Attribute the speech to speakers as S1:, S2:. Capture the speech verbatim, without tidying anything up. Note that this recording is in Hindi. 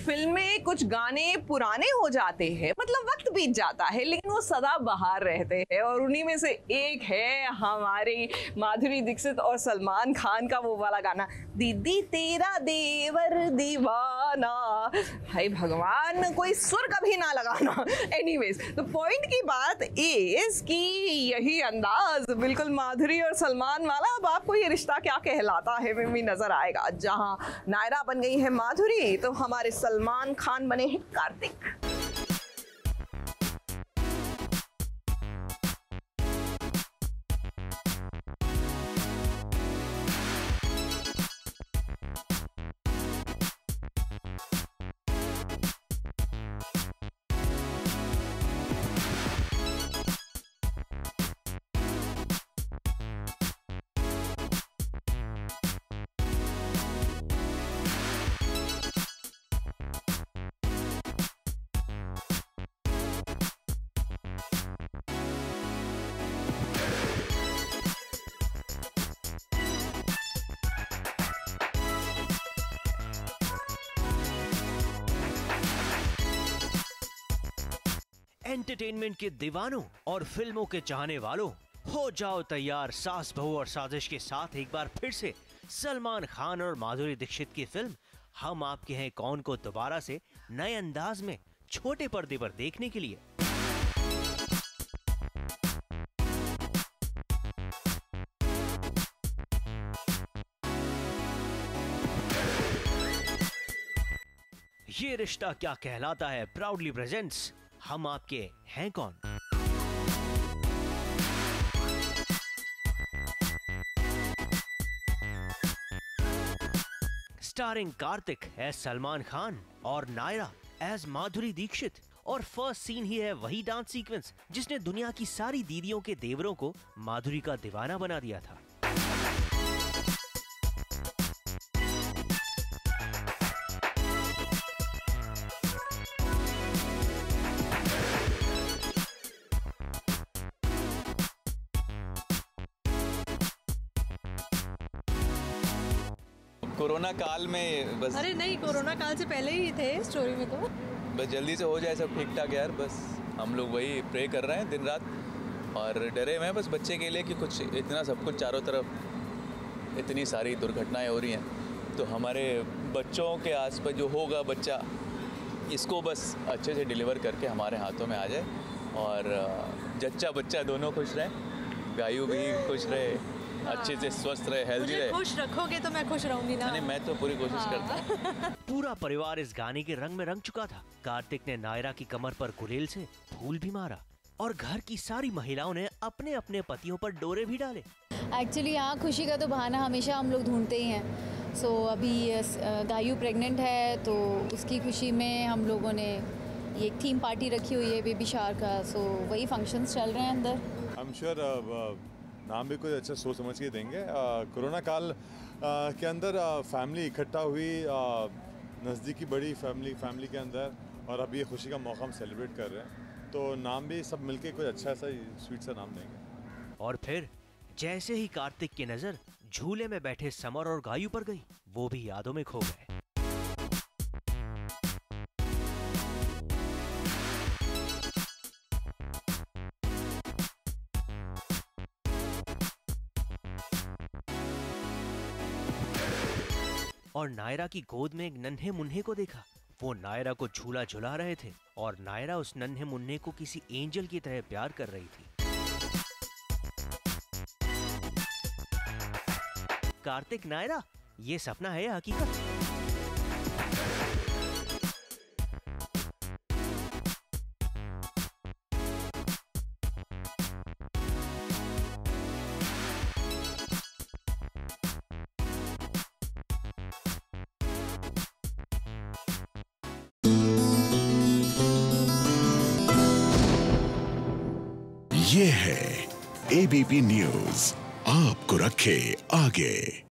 S1: फिल्में, कुछ गाने पुराने हो जाते हैं, मतलब वक्त बीत जाता है, लेकिन वो सदा बहार रहते हैं। और उन्हीं में से एक है हमारी माधुरी दीक्षित और सलमान खान का वो वाला गाना, दीदी तेरा देवर दीवाना। हाय भगवान, कोई सुर कभी ना लगाना। एनीवेज, तो पॉइंट की बात इज कि यही अंदाज बिल्कुल माधुरी और सलमान वाला, अब आपको ये रिश्ता क्या कहलाता है में भी नजर आएगा। जहां नायरा बन गई है माधुरी, तो हमारे सलमान खान बने हैं कार्तिक।
S2: एंटरटेनमेंट के दीवानों और फिल्मों के चाहने वालों, हो जाओ तैयार सास बहू और साजिश के साथ एक बार फिर से सलमान खान और माधुरी दीक्षित की फिल्म हम आपके हैं कौन को दोबारा से नए अंदाज में छोटे पर्दे पर देखने के लिए। ये रिश्ता क्या कहलाता है प्राउडली प्रेजेंट्स हम आपके हैं कौन। स्टारिंग कार्तिक एज सलमान खान और नायरा एज माधुरी दीक्षित। और फर्स्ट सीन ही है वही डांस सीक्वेंस जिसने दुनिया की सारी दीदियों के देवरों को माधुरी का दीवाना बना दिया था।
S3: कोरोना काल में बस।
S4: अरे नहीं, कोरोना काल से पहले ही थे स्टोरी में। तो
S3: बस जल्दी से हो जाए सब ठीक ठाक यार, बस हम लोग वही प्रे कर रहे हैं दिन रात। और डरे हुए हैं बस बच्चे के लिए कि कुछ इतना सब कुछ चारों तरफ इतनी सारी दुर्घटनाएं हो रही हैं, तो हमारे बच्चों के आसपास जो होगा बच्चा, इसको बस अच्छे से डिलीवर करके हमारे हाथों में आ जाए और जच्चा बच्चा दोनों खुश रहें, गायू भी खुश रहे, अच्छे से स्वस्थ रहे, हेल्दी रहे।
S4: खुश रखोगे तो मैं खुश रहूंगी ना।
S3: नहीं, मैं तो पूरी कोशिश
S4: हाँ।
S3: करता हूँ।
S2: पूरा परिवार इस गाने के रंग में रंग चुका था। कार्तिक ने नायरा की कमर पर गुलेल से फूल भी मारा और घर की सारी महिलाओं ने अपने अपने पतियों पर डोरे भी डाले।
S5: एक्चुअली यहाँ खुशी का तो बहाना हमेशा हम लोग ढूंढते ही हैं। सो so, अभी गायू प्रेग्नेंट है, तो उसकी खुशी में हम लोगों ने ये एक थीम पार्टी रखी हुई है बेबी शावर का। सो so, वही फंक्शंस चल रहे हैं अंदर।
S6: आई एम श्योर नाम भी कोई अच्छा सोच समझ के देंगे। कोरोना काल आ, के अंदर फैमिली इकट्ठा हुई, नज़दीकी बड़ी फैमिली फैमिली के अंदर, और अब ये खुशी का मौका हम सेलिब्रेट कर रहे हैं, तो नाम भी सब मिलके कोई अच्छा सा स्वीट सा नाम देंगे।
S2: और फिर जैसे ही कार्तिक की नजर झूले में बैठे समर और गायू पर गई, वो भी यादों में खो गए। और नायरा की गोद में एक नन्हे मुन्ने को देखा। वो नायरा को झूला झुला रहे थे और नायरा उस नन्हे मुन्ने को किसी एंजल की तरह प्यार कर रही थी। कार्तिक नायरा, ये सपना है या हकीकत?
S7: ये है एबीपी न्यूज़, आपको रखे आगे।